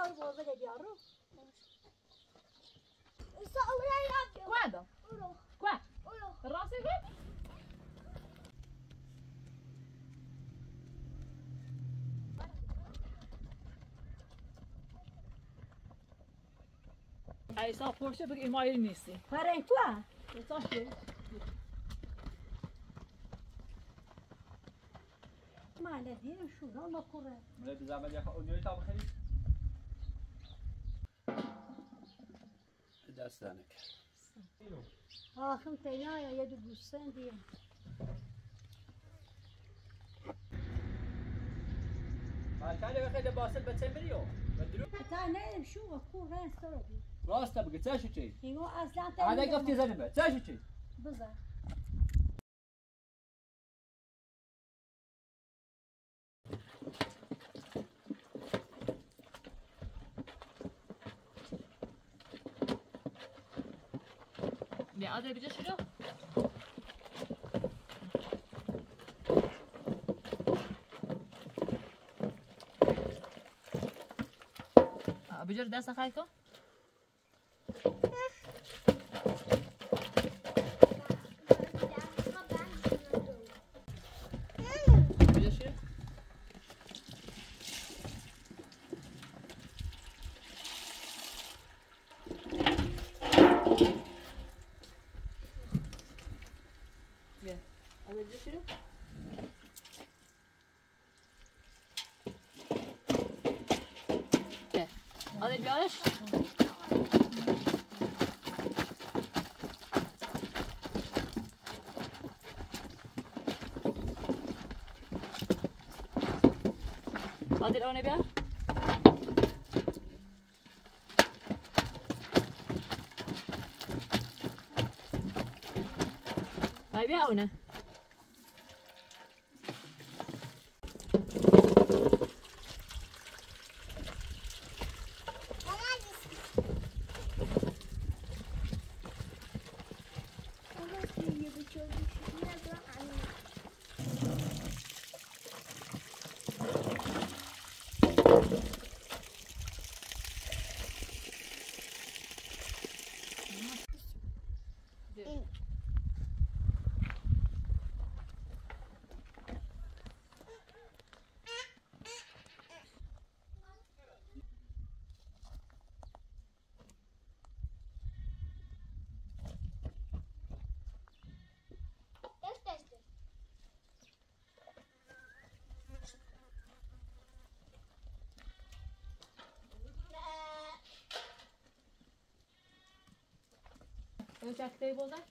رو بابا بیارو Guarda. Qua. Rosa qui. Hai sta forse perché i mai inizi. فرنگ تو Cosa ما ندیم شو ما کوره من بزعم يا اونيو تا بخير دستانك آخم تینا یا یه دو گوستن دیگه مالكاني بخير باسل بتمريو بدرو تا نیم شو و کور رنگ سر بی راستا بقى تساشو شيء اینو اصلا هذا قفتي زنبه تساشو شيء بزن بیا آده بجا شروع بجا دست خواهی کن بجا شروع بیا آده بجا شروع آده بیارش آده اونه بیار بیا اونه Wil je check table daar?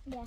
Ja.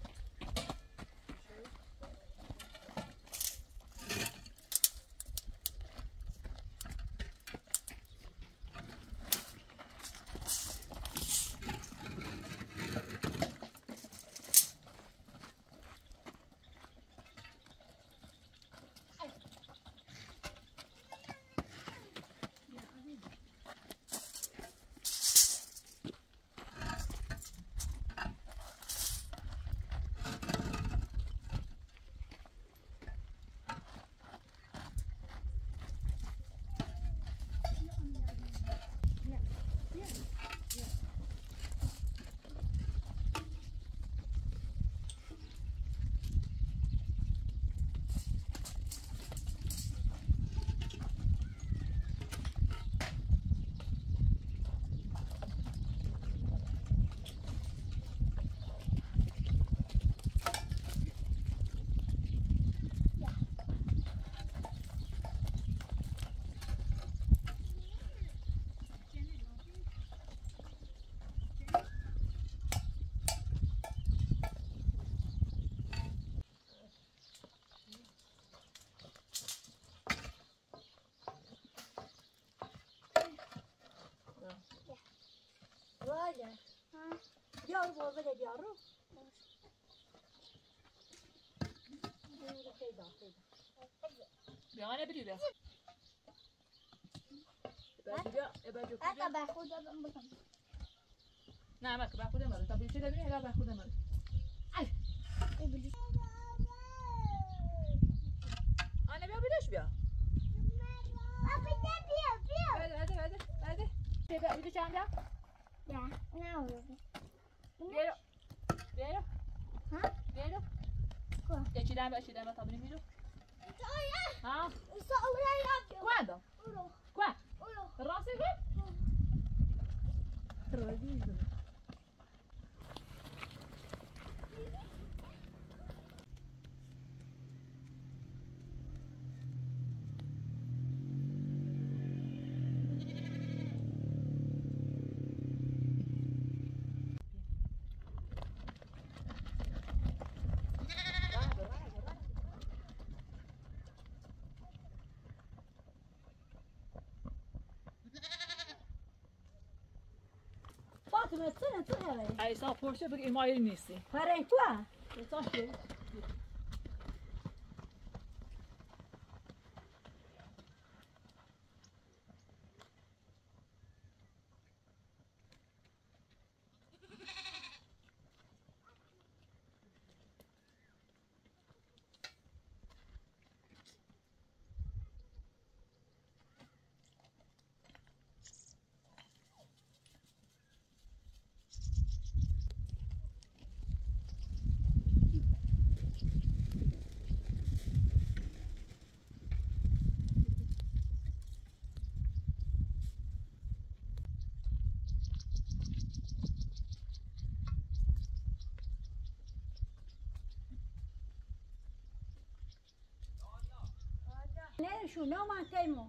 Olha. Diyor bu böyle diyorum. بیا نه بری بیا بیا Hatta ben خودم بکنم. نه من به خودم برم تا بیچاره ببینی الا به خودم برم آنه بیا بیدش بیا بده بیا بیدو چند بیا Ja, nou. بیارو بیارو Ha? بیارو Qua. یکیدن تا بریم بیرو ها Sto orando. quando Uno. qua Uno. rossi qui Fateme, tu hai. ای سا پرسه بگی این مایل نیستی Parei tua? ساشی نه شونا من تیمو.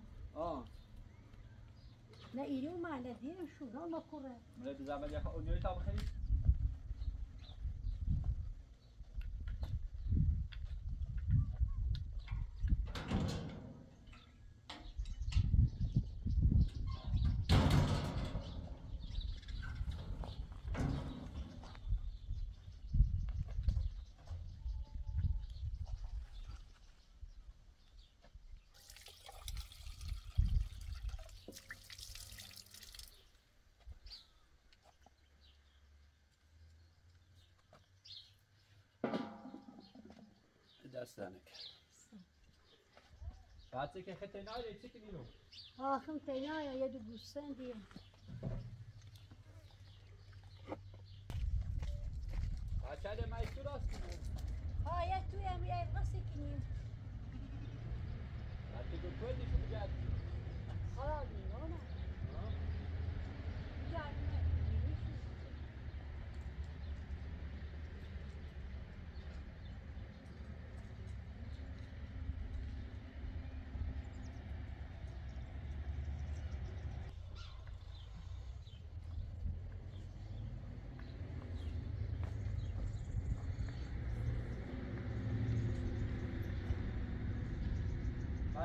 نه ایرو من نه دیر شونا ما کره. من بزعمل يا اونيوي تاع بخير دستانك بعدك خدت نايل تشيك مينو آخم تینا یا یه دو بوستن دیگه. عشان ما يشتراس ها یه توی هم یه قصه کنیم. انت تقول لي شو بجد خلاص میمونه. جانمه.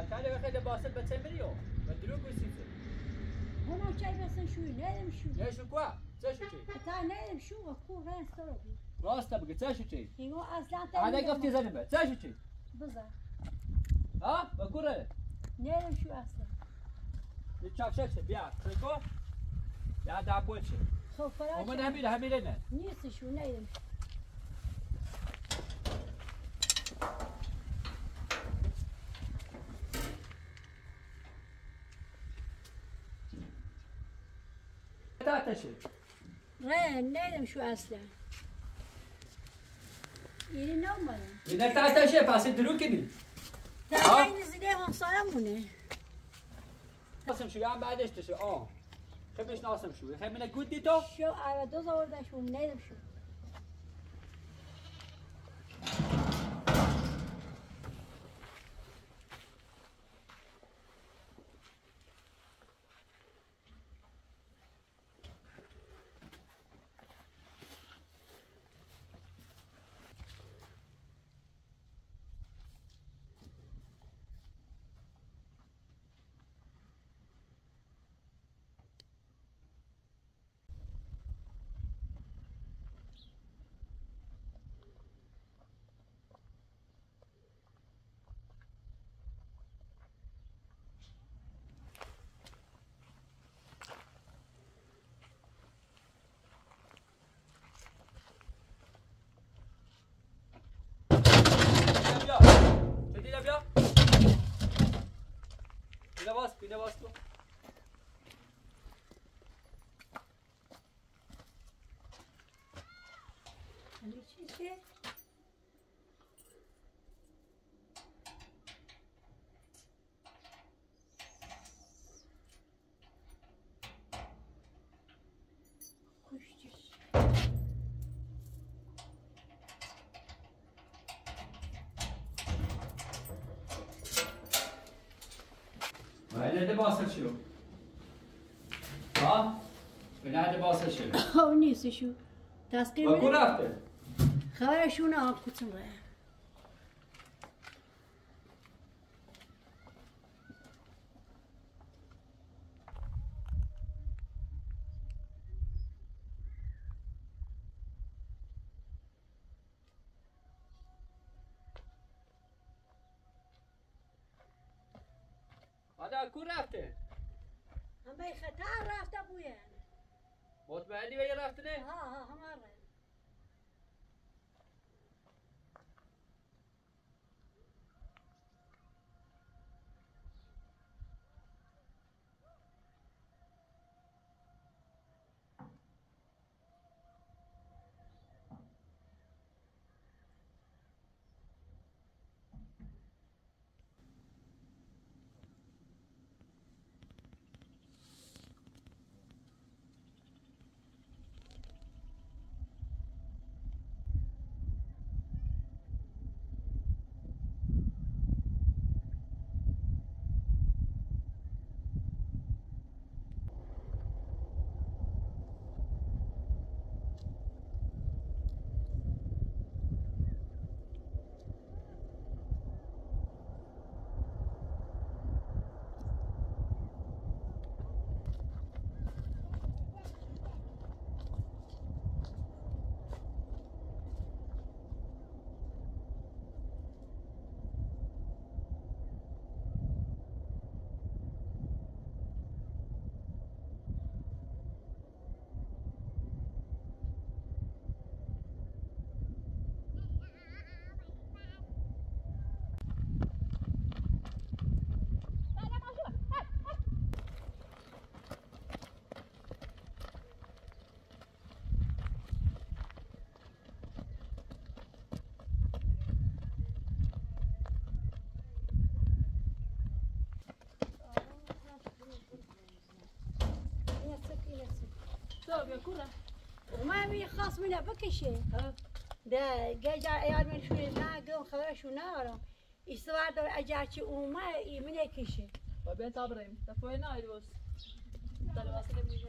تعالي بخلي باصل بتسمريو بدلوك وسيفه هما شاي بس شو نادم شو ليش كوا تسشو شي تا نادم شو وكو ران ستروبي راسته بقى تسشو شي هو اصلا هذا قفتي زلمه تسشو شي بزا ها بكره نادم شو اصلا نتشاف شكل بيع تريكو يا دا بولشي خو فراش ومن هميلنا نيس شو نادم تاتشي ران نادم شو اصلا يعني نومه إذا تاتشي بس دلوكني تا نزلهم صالمونه ناسم شو عم بعدش تشي خمش ناسم شو خي من جودي تو شو على دوز ورده شو نادم شو Pide bastı. چیه؟ Nerede basır şu? Ha? Nerede basır şu? او نیست شو تسکیر Bakın میده رفته. خبرشون آب کتون ره Hadi kur rafte. هم به خطر رفته بوین مطمئنی به یه رفته نه؟ ها ها همه وما بي خاص منها بكشي ده جاي عيال من شو لا قوم خبره شو نارا يستوعب اجاكي وما من كشي وبين تابريم تفوين نايد بس تلواسل بيجي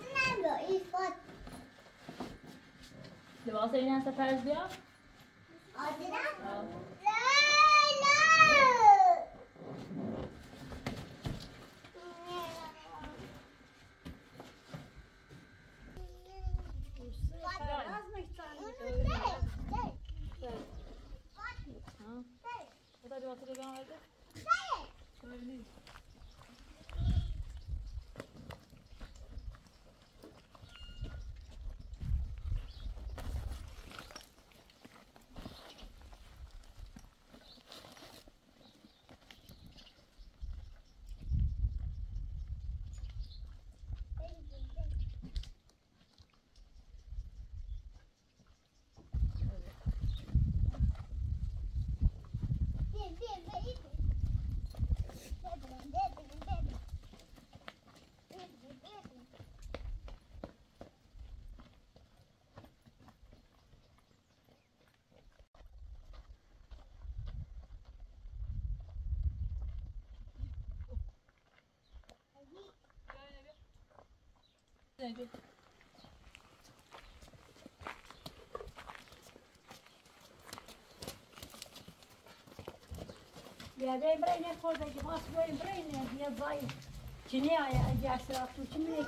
لباس این هست فرض بیا يا بين برين خذ الجماس بين برين هي ضايع كني يا جالس راكو كني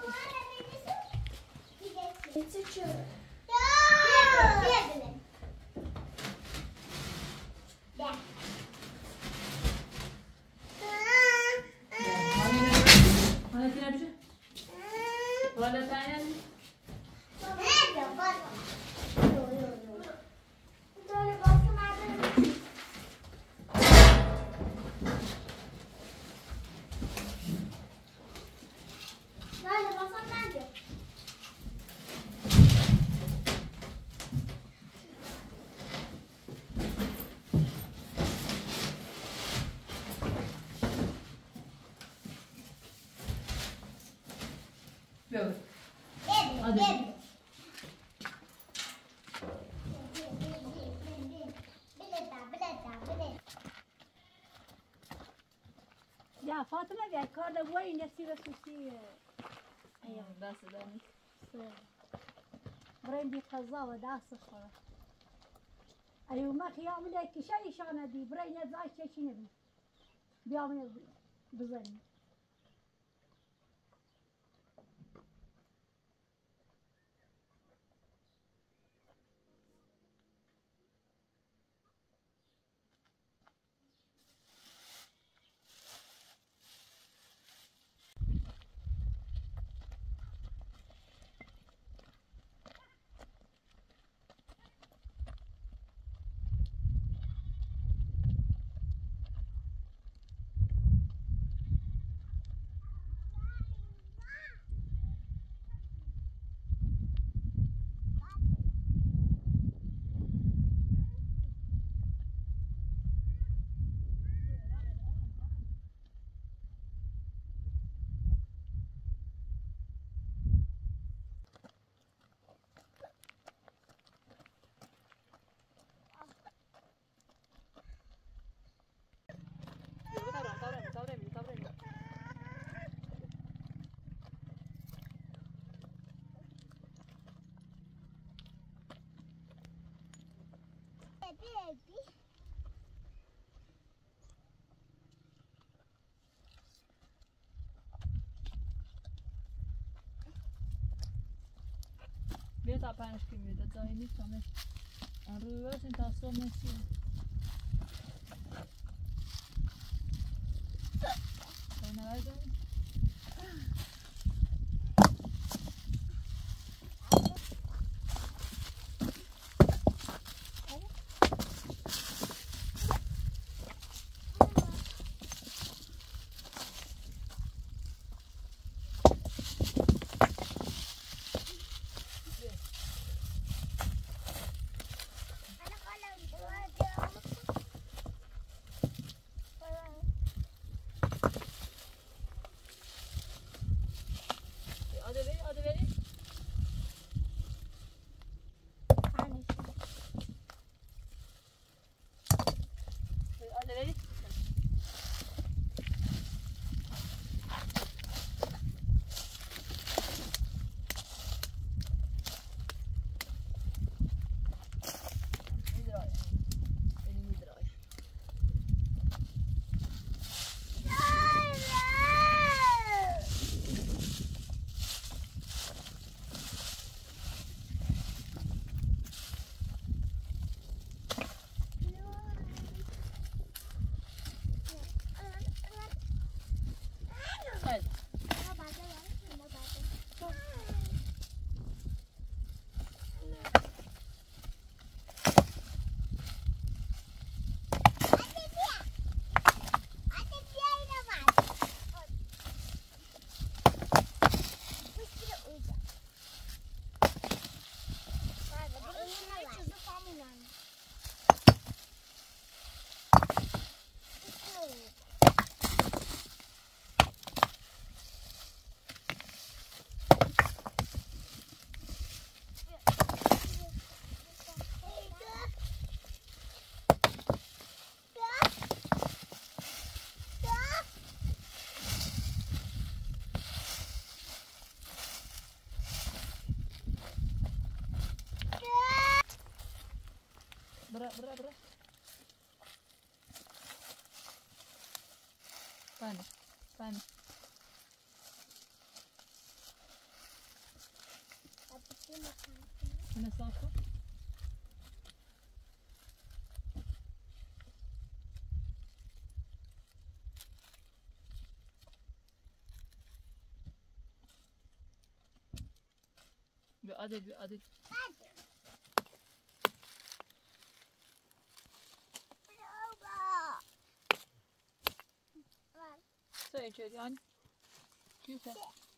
يا فاطمة يا كارد وين نفسي بس ايوه بس داني برين دي قزاوة داس خلاص ايوه ما خيام لك شيء شانه دي برين زاي شيء نبي بيعمل بظني Beta panic mi da zai ni come. Arrivo senza sto messi. Una vez. برا Fatemeh هنا صافة بأدي سوي كذي يعني كيف